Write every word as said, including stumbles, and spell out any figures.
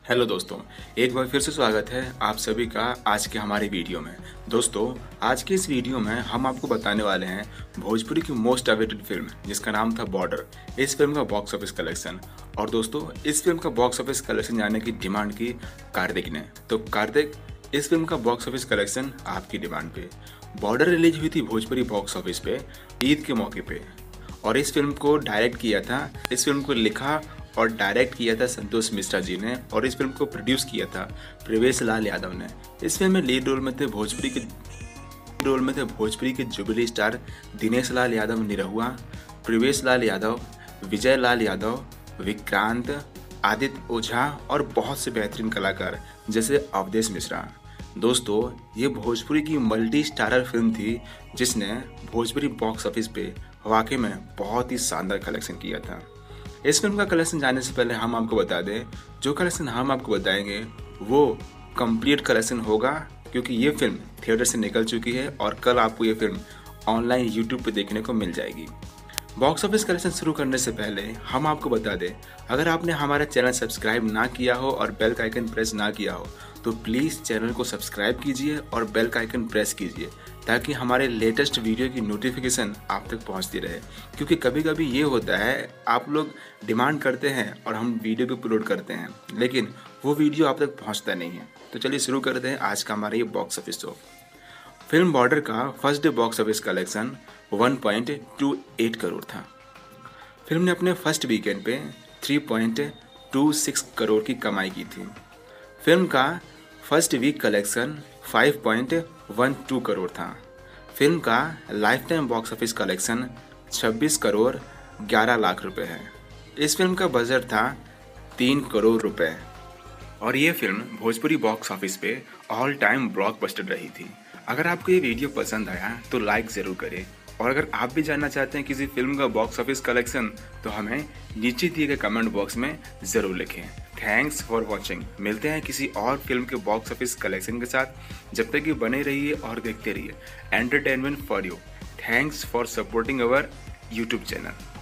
Hello दोस्तों, एक बार फिर से स्वागत है आप सभी का आज के हमारे वीडियो में। दोस्तों, आज के इस वीडियो में हम आपको बताने वाले हैं भोजपुरी की मोस्ट अवेटेड फिल्म जिसका नाम था बॉर्डर। इस फिल्म का बॉक्स ऑफिस कलेक्शन। और दोस्तों, इस फिल्म का बॉक्स ऑफिस कलेक्शन जाने की डिमांड की कार्तिक ने। तो कार्तिक, इस फिल्म का बॉक्स ऑफिस कलेक्शन आपकी डिमांड पे। बॉर्डर रिलीज हुई थी भोजपुरी बॉक्स ऑफिस पे ईद के मौके पे, और इस फिल्म को डायरेक्ट किया था, इस फिल्म को लिखा और डायरेक्ट किया था संतोष मिश्रा जी ने, और इस फिल्म को प्रोड्यूस किया था प्रवेश लाल यादव ने। इस फिल्म में लीड रोल में थे भोजपुरी के रोल में थे भोजपुरी के जुबली स्टार दिनेश लाल यादव निरहुआ, प्रवेश लाल यादव, विजय लाल यादव, विक्रांत, आदित्य ओझा और बहुत से बेहतरीन कलाकार जैसे अवधेश मिश्रा। दोस्तों, ये भोजपुरी की मल्टी स्टारर फिल्म थी जिसने भोजपुरी बॉक्स ऑफिस पे वाकई में बहुत ही शानदार कलेक्शन किया था। इस फिल्म का कलेक्शन जानने से पहले हम आपको बता दें, जो कलेक्शन हम आपको बताएंगे वो कंप्लीट कलेक्शन होगा, क्योंकि ये फिल्म थिएटर से निकल चुकी है और कल आपको ये फिल्म ऑनलाइन यूट्यूब पे देखने को मिल जाएगी। बॉक्स ऑफिस कलेक्शन शुरू करने से पहले हम आपको बता दें, अगर आपने हमारा चैनल सब्सक्राइब ना किया हो और बेल का आइकन प्रेस ना किया हो तो प्लीज़ चैनल को सब्सक्राइब कीजिए और बेल का आइकन प्रेस कीजिए, ताकि हमारे लेटेस्ट वीडियो की नोटिफिकेशन आप तक पहुंचती रहे। क्योंकि कभी कभी ये होता है, आप लोग डिमांड करते हैं और हम वीडियो भी अपलोड करते हैं, लेकिन वो वीडियो आप तक पहुंचता नहीं है। तो चलिए शुरू करते हैं आज का हमारा ये box office show. Film border का first day box office collection one point two eight crore था। फिल्म ने अपने फर्स्ट वीकेंड पे three point two six crore की कमाई की थी। फिल्म का first week collection five point one two crore था। फिल्म का life time box office collection छब्बीस करोड़ ग्यारह लाख रुपए है। इस फिल्म का बजट था तीन करोड़ रुपए, और ये फिल्म भोजपुरी बॉक्स ऑफिस पे ऑल टाइम ब्लॉकबस्टर रही थी। अगर आपको ये वीडियो पसंद आया तो लाइक ज़रूर करें, और अगर आप भी जानना चाहते हैं किसी फिल्म का बॉक्स ऑफिस कलेक्शन तो हमें नीचे दिए गए कमेंट बॉक्स में ज़रूर लिखें। Thanks for watching. मिलते हैं किसी और फिल्म के बॉक्स ऑफिस कलेक्शन के साथ। जब तक कि बने रहिए और देखते रहिए entertainment for you. Thanks for supporting our YouTube channel.